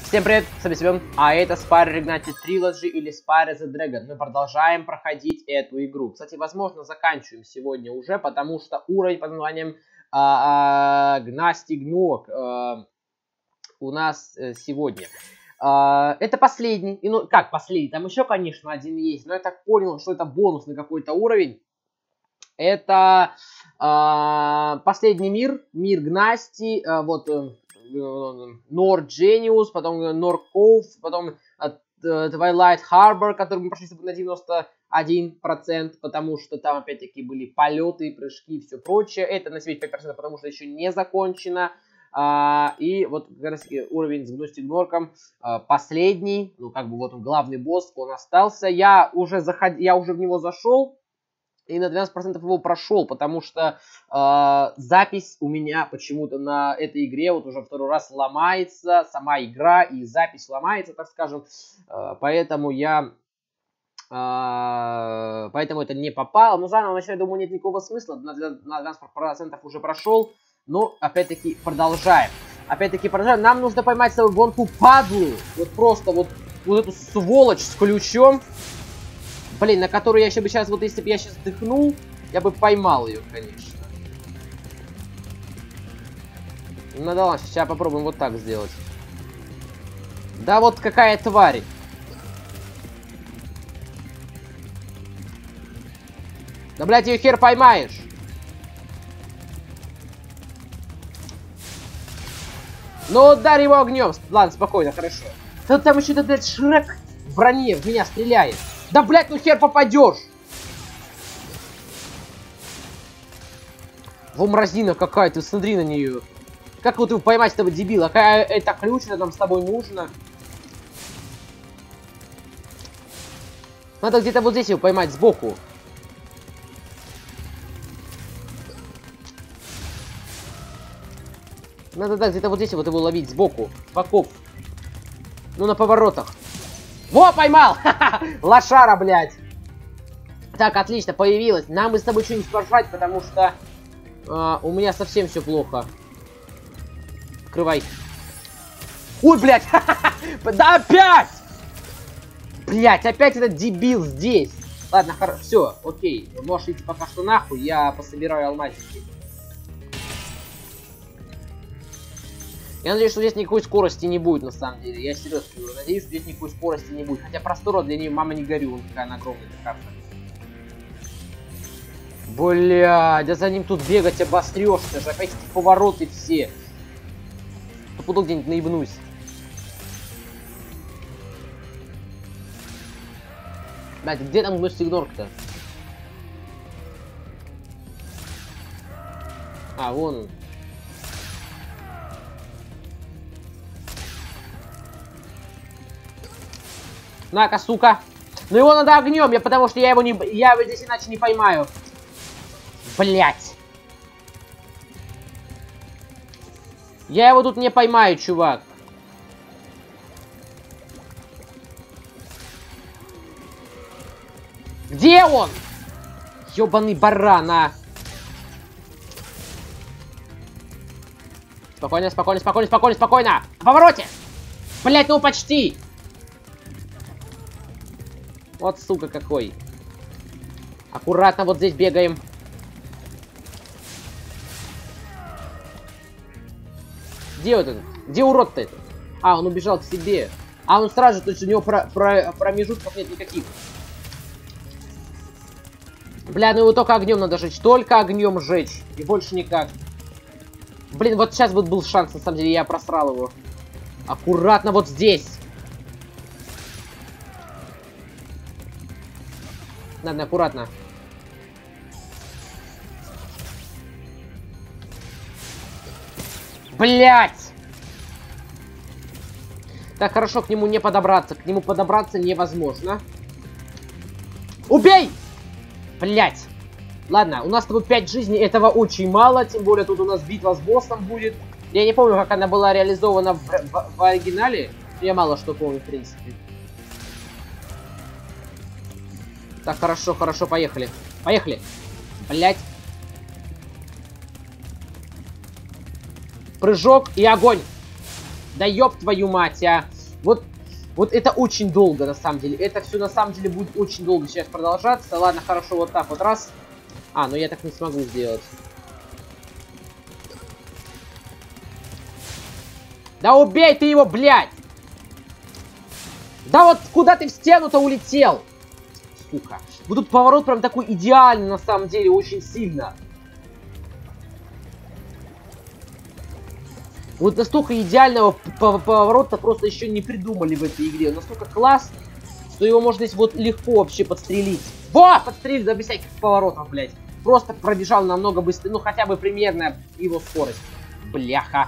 Всем привет, с вами Семен, а это Spyro Reignited Trilogy или Spyro the Dragon. Мы продолжаем проходить эту игру. Кстати, возможно, заканчиваем сегодня уже, потому что уровень под названием Gnasty Gnorc у нас сегодня. Это последний, ну как последний, там еще, конечно, один есть, но я так понял, что это бонусный какой-то уровень. Это последний мир Gnasty, вот... Nord Genius, потом Nord Cove, потом Twilight Harbor, который мы прошли на 91%, потому что там опять-таки были полеты, прыжки и все прочее. Это на 75%, потому что еще не закончено. И вот как раз уровень с Gnasty Gnorc'ом последний, ну как бы вот он главный босс, он остался. Я уже в него зашел. И на 12% его прошел, потому что запись у меня почему-то на этой игре вот уже второй раз ломается, сама игра и запись ломается, так скажем. Поэтому поэтому это не попало. Но заново начать, думаю, нет никакого смысла. На 12% уже прошел. Но опять-таки продолжаем. Нам нужно поймать с тобой вон ту падлу. Вот просто вот эту сволочь с ключом. Блин, на которую я сейчас, вот если бы я сейчас дыхнул, я бы поймал ее, конечно. Ну да ладно, сейчас попробуем вот так сделать. Да вот какая тварь. Да, блядь, ее хер поймаешь. Ну, ударь его огнем. Ладно, спокойно, хорошо. Там еще этот, блядь, Шрек в броне в меня стреляет. Да, блядь, ну хер попадешь! Во, мразина какая, ты смотри на нее. Как вот его поймать этого дебила? Какая это ключина нам с тобой нужно? Надо где-то вот здесь его поймать сбоку. Надо, да, где-то вот здесь вот его ловить сбоку. Боков. Ну, на поворотах. Во, поймал! Лошара, блядь! Так, отлично, появилась. Нам бы с тобой что-нибудь пожрать, потому что у меня совсем все плохо. Открывай. Ой, блядь! Да опять! Блядь, опять этот дебил здесь. Ладно, хорошо, все, окей. Можешь идти пока что нахуй, я пособираю алмазики. Я надеюсь, что здесь никакой скорости не будет, на самом деле. Я серьезно говорю, надеюсь, что здесь никакой скорости не будет. Хотя простора для нее, мама, не горю, он такая огромная карта. Бля, да за ним тут бегать обострешься же, опять эти повороты все. Попуду где-нибудь наебнусь. Блядь, где там Gnasty Gnorc-то? А, вон он. На-ка, сука. Ну его надо огнем, потому что я его здесь иначе не поймаю. Блять. Я его тут не поймаю, чувак. Где он? Ёбаный баран, а. Спокойно, спокойно, спокойно, спокойно, спокойно. В повороте. Блять, ну почти. Вот сука какой. Аккуратно вот здесь бегаем. Где вот этот? Где урод-то этот? А, он убежал к себе. А он сразу же, то есть у него промежутков нет никаких. Бля, ну его только огнем надо жечь. Только огнем жечь. И больше никак. Блин, вот сейчас вот был шанс, на самом деле, я просрал его. Аккуратно вот здесь. Надо аккуратно. Блять! Так, хорошо, к нему не подобраться. К нему подобраться невозможно. Убей! Блять! Ладно, у нас с тобой 5 жизней. Этого очень мало. Тем более тут у нас битва с боссом будет. Я не помню, как она была реализована в оригинале. Я мало что помню, в принципе. Так, хорошо, хорошо, поехали. Поехали. Блять. Прыжок и огонь. Да ёб твою мать, а. Вот это очень долго, на самом деле. Это все, на самом деле, будет очень долго сейчас продолжаться. Ладно, хорошо, вот так вот раз. А, ну я так не смогу сделать. Да убей ты его, блядь! Да вот куда ты в стену-то улетел? Сука. Вот тут поворот прям такой идеальный, на самом деле, очень сильно. Вот настолько идеального поворота просто еще не придумали в этой игре. Он настолько классный, что его можно здесь вот легко вообще подстрелить. Во! Подстрелить, да без всяких поворотов, блядь. Просто пробежал намного быстрее. Ну, хотя бы примерная его скорость. Бляха.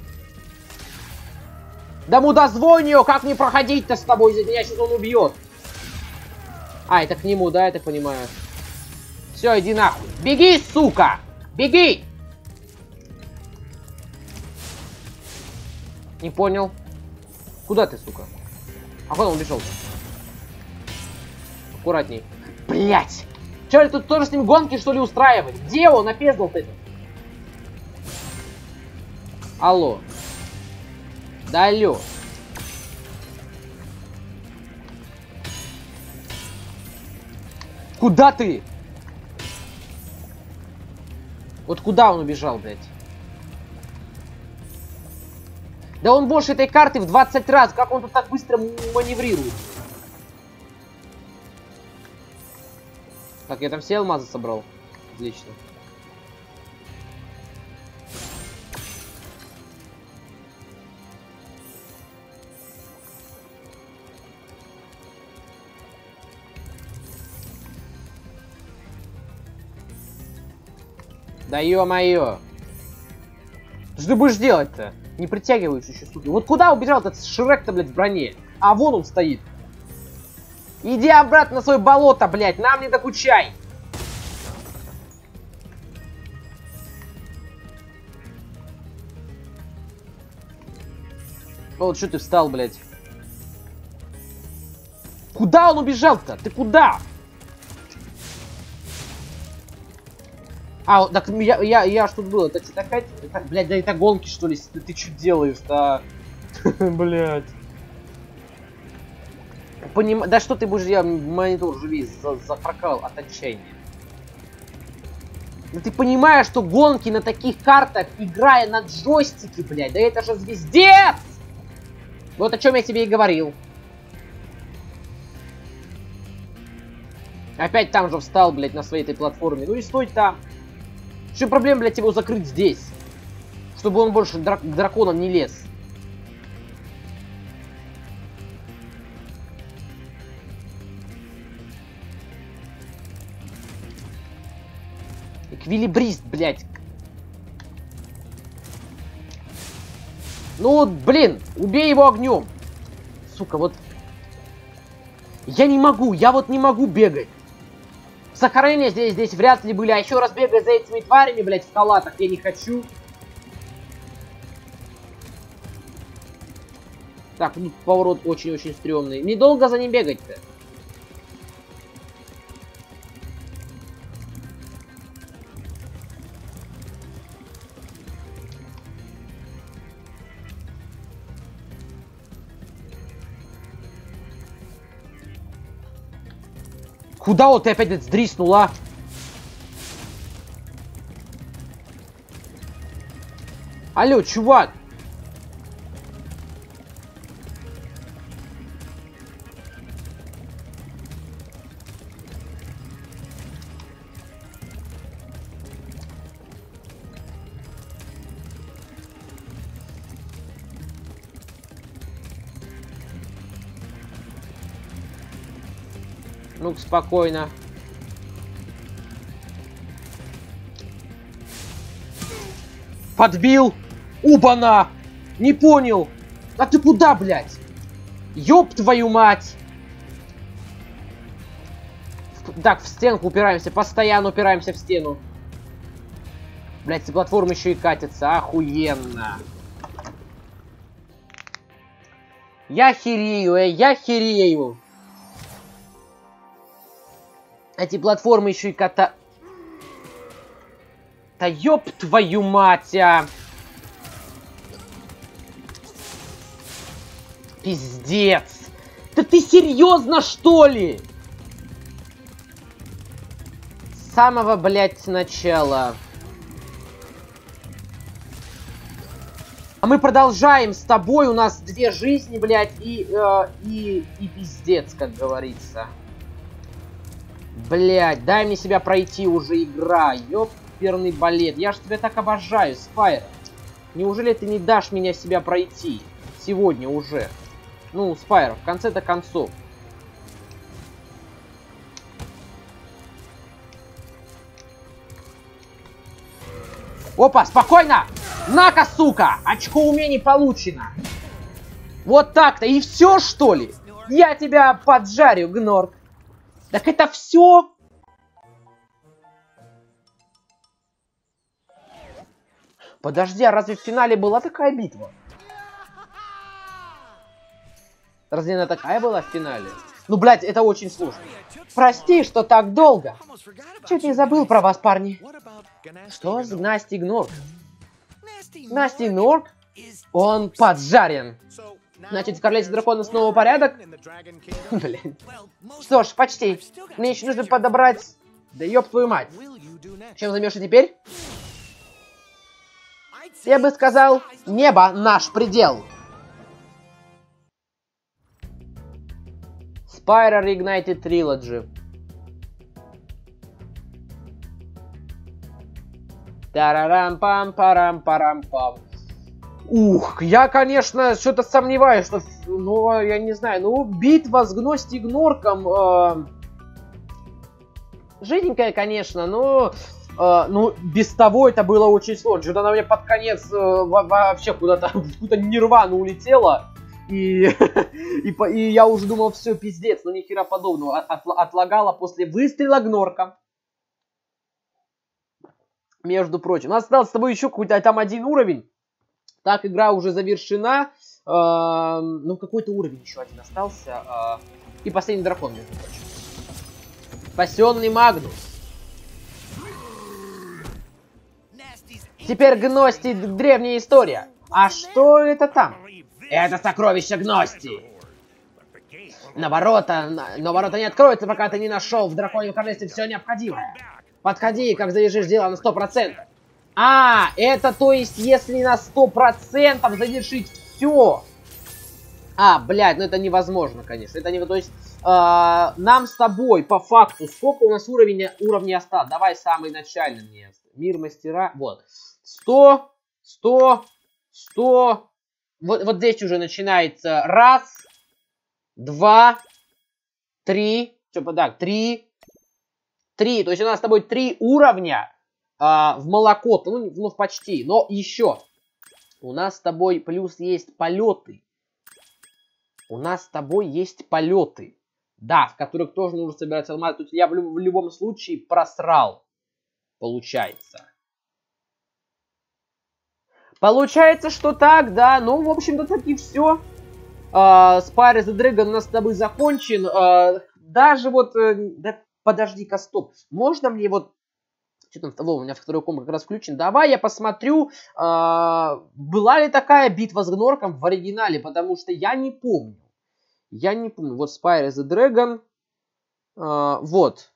Да мудозвоню, как не проходить-то с тобой? Меня сейчас он убьет. А, это к нему, да, я так понимаю. Все, иди нахуй. Беги, сука! Беги! Не понял. Куда ты, сука? А куда он убежал? Аккуратней. Блять! Че, тут тоже с ним гонки, что ли, устраивать? Где он, напездал-то это? Алло. Да алло. Куда ты? Вот куда он убежал, блядь? Да он больше этой карты в 20 раз. Как он тут так быстро маневрирует? Так, я там все алмазы собрал. Отлично. Да ё-моё. Что ты будешь делать-то? Не притягиваешь еще, сука. Вот куда убежал этот Шрек-то, блядь, в броне? А вон он стоит. Иди обратно на свое болото, блядь. Нам не докучай. Вот что ты встал, блядь. Куда он убежал-то? Ты куда? А, так я что было? Это что-то опять? Это, блядь, да это гонки, что ли? Ты что делаешь-то? Блядь. Да что ты будешь делать? Монитор же весь зафракал от отчаяния. Ну ты понимаешь, что гонки на таких картах, играя на джойстике, блядь, да это же звездец! Вот о чем я тебе и говорил. Опять там же встал, блядь, на своей этой платформе. Ну и стой там. Что проблема, блядь, его закрыть здесь? Чтобы он больше к драконам не лез. Эквилибрист, блядь. Ну вот, блин, убей его огнем. Сука, вот. Я не могу, я вот не могу бегать. Сохранения здесь вряд ли были. А еще раз бегать за этими тварями, блядь, в халатах я не хочу. Так, ну, поворот очень-очень стрёмный. Недолго за ним бегать-то. Куда вот ты опять сдриснула? Алло, чувак! Ну-ка, спокойно. Подбил! Убана! Не понял! А ты куда, блядь? Ёб твою мать! Так, в стенку упираемся. Постоянно упираемся в стену. Блядь, эти платформы еще и катятся. Охуенно. Я херею, я херею. Эти платформы еще и ката... Да ёб твою мать, а! Пиздец. Да ты серьезно, что ли? С самого, блядь, начала. А мы продолжаем с тобой. У нас 2 жизни, блядь, и пиздец, как говорится. Блядь, дай мне себя пройти уже, игра. Ёперный балет. Я ж тебя так обожаю, Спайр. Неужели ты не дашь меня себя пройти? Сегодня уже. Ну, Спайр, в конце-то концов. Опа, спокойно! На-ка, сука! Очко умений получено. Вот так-то. И все, что ли? Я тебя поджарю, Гнорк. Так это все? Подожди, а разве в финале была такая битва? Разве она такая была в финале? Ну, блядь, это очень сложно. Прости, что так долго. Чуть не забыл про вас, парни. Что с Гнасти Гнорк? Гнасти Гнорк? Он поджарен. Значит, в Королевстве Дракона снова порядок? Блин. Что ж, почти. Мне еще нужно подобрать... Да ёб твою мать. Чем займешься теперь? Я бы сказал, небо наш предел. Spyro Reignited Trilogy. Тарарам-пам-парам-парам-пам. Ух, я, конечно, что-то сомневаюсь, что... Ну, я не знаю, ну, битва с Гности Гнорком... жиденькая, конечно, но... ну, без того это было очень сложно. Что-то она мне под конец вообще куда-то в какую-то нирвану улетела. И я уже думал, все, пиздец, но ни хера подобного. Отлагала после выстрела Гнорком. Между прочим. У нас остался с тобой еще какой-то там 1 уровень. Так, игра уже завершена. Ну, какой-то уровень еще 1 остался. И последний дракон, между прочим. Спасенный Магнус. Теперь Гности, древняя история. А что это там? Это сокровище Гности. Но ворота не откроются, пока ты не нашел в Драконьем Королевстве все необходимое. Подходи, как завершишь дело на 100%. А, это то есть, если на 100% завершить все. А, блядь, ну это невозможно, конечно. Это не... То есть, нам с тобой, по факту, сколько у нас уровней осталось? Давай самый начальный мне. Мир мастера. Вот. 100, 100, 100. Вот здесь уже начинается. 1, 2, 3. Что, так, 3. 3. То есть у нас с тобой 3 уровня в молоко. Ну, почти. Но еще. У нас с тобой плюс есть полеты. У нас с тобой есть полеты. Да, в которых тоже нужно собирать алмазы. Тут я в любом случае просрал. Получается. Получается, что так, да. Ну, в общем-то, так и все. Spyro the Dragon у нас с тобой закончен. Даже вот... да, подожди-ка, стоп. Можно мне вот... Что там? Во, у меня второй комп как раз включен. Давай я посмотрю, была ли такая битва с Гнорком в оригинале. Потому что я не помню. Я не помню. Вот Spyro the Dragon. Вот.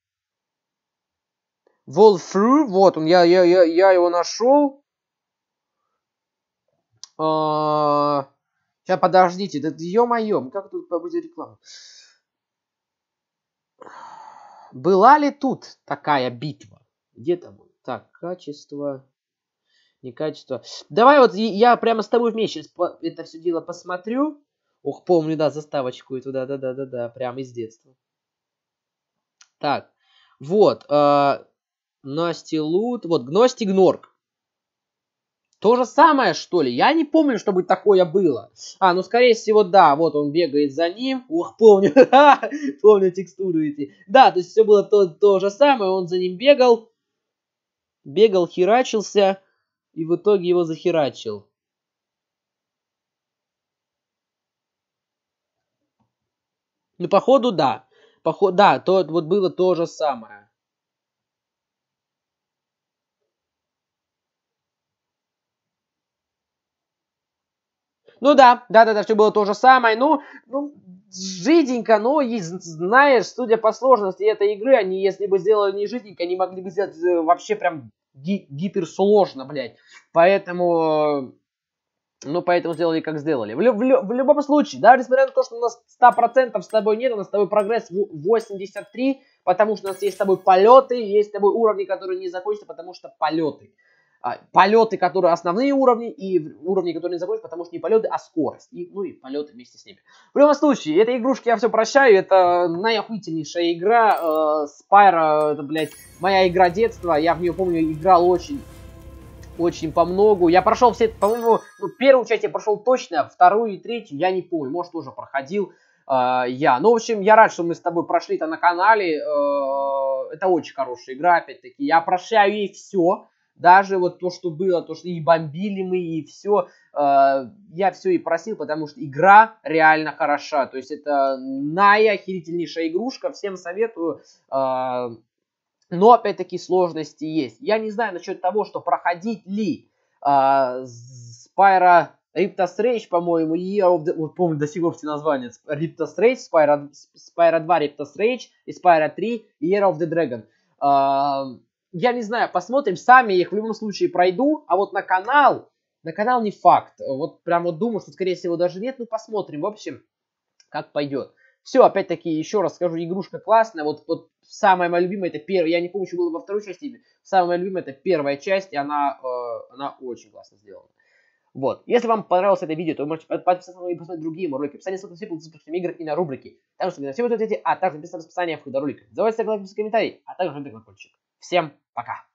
Волфру. Вот он. Я его нашел. Сейчас, подождите. Да ё-моё. Как тут побудить рекламу? Была ли тут такая битва? Где там? Так, качество. Не качество. Давай вот я прямо с тобой вместе это все дело посмотрю. Ох, помню, да, заставочку эту, да, прямо из детства. Так, вот, Насти Лут, вот, Гности Гнорк. То же самое, что ли? Я не помню, чтобы такое было. Ну, скорее всего, да, вот он бегает за ним. Ох, помню, помню текстуры эти. Да, то есть все было то же самое, он за ним бегал, херачился, и в итоге его захерачил. Ну, походу, да. Да, то вот было то же самое. Ну да, все было то же самое. Ну, жиденько, но, знаешь, судя по сложности этой игры, они, если бы сделали не жиденько, они могли бы сделать вообще прям гиперсложно, блядь. Поэтому... Ну, поэтому сделали, как сделали. В любом случае, даже несмотря на то, что у нас 100% с тобой нет, у нас с тобой прогресс 83, потому что у нас есть с тобой полеты, есть с тобой уровни, которые не закончатся, потому что полеты. Полеты, которые основные уровни, и уровни, которые не закончатся, потому что не полеты, а скорость. И полеты вместе с ними. В любом случае, этой игрушки я все прощаю, это наиохуительнейшая игра. Spyro, это, блядь, моя игра детства, я в нее, помню, играл очень по многу. Я прошел все, по-моему, первую часть я прошел точно, вторую и третью я не помню, может тоже проходил я. Ну, в общем, я рад, что мы с тобой прошли это на канале. Это очень хорошая игра, опять-таки. Я прощаю ей все, даже вот то, что было, то, что и бомбили мы, и все. Я все и просил, потому что игра реально хороша. То есть это наиохерительнейшая игрушка, всем советую. Но, опять-таки, сложности есть. Я не знаю насчет того, что проходить ли Spyro Riptos Rage, по-моему, вот помню до сих пор все названия. Riptos Rage, Spyro 2 Riptos Rage и Spyro 3 Year of the Dragon. Я не знаю, посмотрим. Сами их в любом случае пройду. А вот на канал не факт. Вот прям вот думаю, что скорее всего даже нет. Ну, посмотрим. В общем, как пойдет. Все, опять-таки, еще раз скажу, игрушка классная. Вот самая моя любимая, это первая. Я не помню, что было во второй части. Самая моя любимая, это первая часть, и она очень классно сделана. Вот. Если вам понравилось это видео, то вы можете подписаться на меня и посмотреть другие мои ролики. Описание ссылка на все игр и на рубрики. Там что на все вот эти, а также написано расписание входа ролика. Давайте ставьте лайк, комментарий, а также жмите колокольчик. Всем пока!